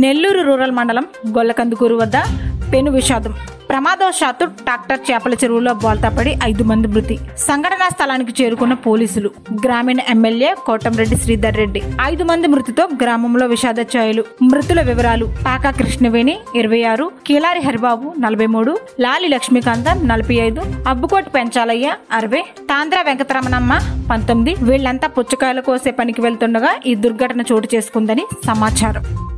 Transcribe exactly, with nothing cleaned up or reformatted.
Nellore rural మండలం గొల్లకందుకూరు వద్ద పెను విషాదం. ప్రమాదవశాత్తు ట్రాక్టర్ చేపల చెరువులో బోల్తాపడి ఐదు మంది మృతి. సంఘటనా స్థలానికి చేరుకున్న పోలీసులు. గ్రామీణ ఎమ్మెల్యే కోటంరెడ్డి శ్రీధర్ రెడ్డి. ఐదు మంది మృతితో గ్రామంలో విషాద ఛాయలు. మృతుల వివరాలు: పాకా కృష్ణవేణి ఇరవై ఆరు, కీలారి హరిబాబు నలభై మూడు, లాలి లక్ష్మీకాంతం నలభై ఐదు, అబ్బుకోటి పెంచాలయ్య అరవై, తాంద్ర వెంకటరమణమ్మ పంతొమ్మిది. వీళ్లంతా పుచ్చకాయలు కోసే పనికి వెళ్తుండగా ఈ దుర్ఘటన చోటు చేసుకుందని సమాచారం.